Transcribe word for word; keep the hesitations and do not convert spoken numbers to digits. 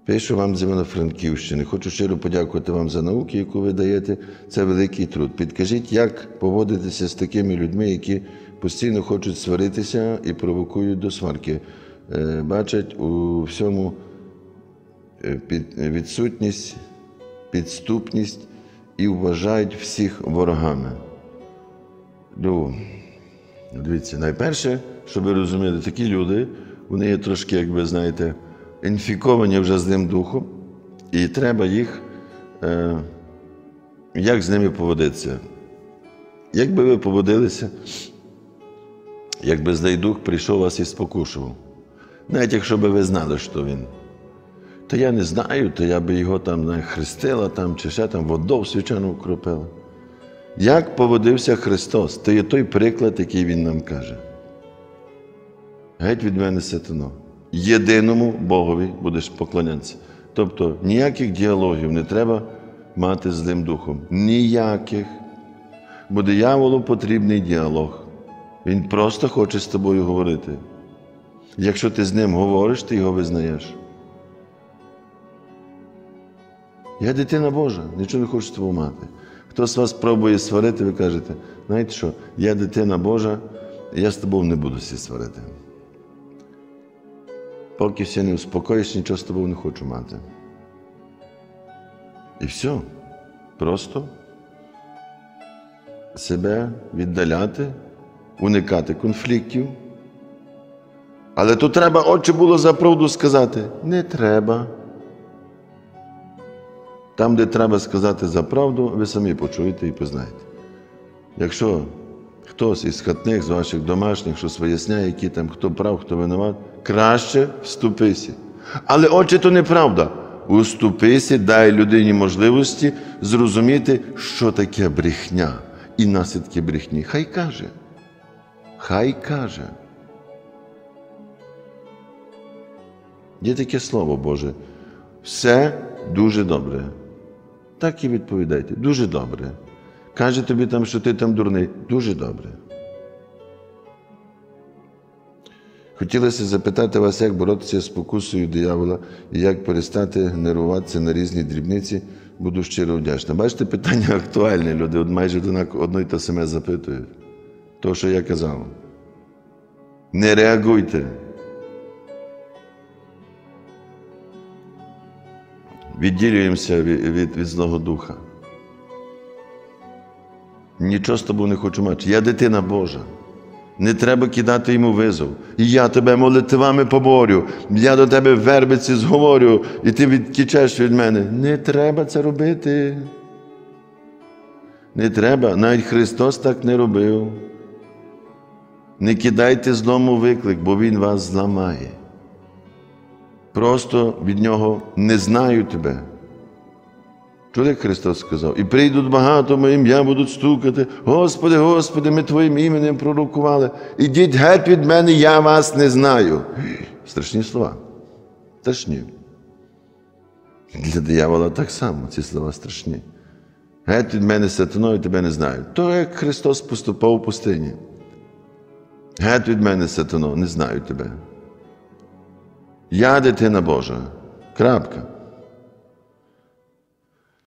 Пишу вам з Івано-Франківщини. Хочу щиро подякувати вам за науки, яку ви даєте. Це великий труд. Підкажіть, як поводитися з такими людьми, які постійно хочуть сваритися і провокують до сварки. Бачать у всьому відсутність, підступність і вважають всіх ворогами. Ну, дивіться, найперше, щоб ви розуміли, такі люди, вони є трошки, як ви знаєте, інфіковані вже злим духом, і треба їх, е, як з ними поводитися. Як би ви поводилися, якби злий дух прийшов вас і спокушував. Навіть якщо би ви знали, що він. То я не знаю, то я би його там не хрестила, там, чи ще там водою свячену вкропила. Як поводився Христос? То є той приклад, який Він нам каже. Геть від мене, сатано. Єдиному Богові будеш поклонятися. Тобто ніяких діалогів не треба мати з злим духом. Ніяких. Бо дияволу потрібний діалог. Він просто хоче з тобою говорити. Якщо ти з ним говориш, ти його визнаєш. Я дитина Божа, нічого не хочу з тобою мати. Хто з вас пробує сварити, ви кажете, знаєте що, я дитина Божа, я з тобою не буду всі сварити. Поки все не успокоїш, нічого з тобою не хочу мати. І все. Просто себе віддаляти, уникати конфліктів. Але тут треба, отче, було за правду сказати. Не треба. Там, де треба сказати за правду, ви самі почуєте і познаєте. Якщо хтось із хатних, з ваших домашніх, щось виясняє, які там, хто прав, хто винуват, краще вступися. Але, отче, то неправда. Уступися, дай людині можливості зрозуміти, що таке брехня і наслідки брехні. Хай каже. Хай каже. Є таке слово Боже. Все дуже добре. Так і відповідайте. Дуже добре. Каже тобі там, що ти там дурний. Дуже добре. Хотілося запитати вас, як боротися з спокусою диявола і як перестати нервуватися на різні дрібниці. Буду щиро вдячна. Бачите, питання актуальне. Люди майже одно й те саме запитують. То, що я казав. Не реагуйте. Відділюємося від, від, від злого духа. Нічого з тобою не хочу мати. Я дитина Божа. Не треба кидати йому визов. І я тебе молитвами поборю. Я до тебе в вербиці зговорю, і ти відтічеш від мене. Не треба це робити. Не треба. Навіть Христос так не робив. Не кидайте злому виклик, бо Він вас зламає. Просто від Нього не знаю тебе. Чули, як Христос сказав? І прийдуть багато моїм ім'я, будуть стукати. Господи, Господи, ми Твоїм іменем пророкували. Ідіть геть від мене, я вас не знаю. Страшні слова. Страшні. Для диявола так само ці слова страшні. Геть від мене, сатаною, тебе не знаю. То, як Христос поступав у пустині. Геть від мене, сатано, не знаю тебе. Я дитина Божа. Крапка.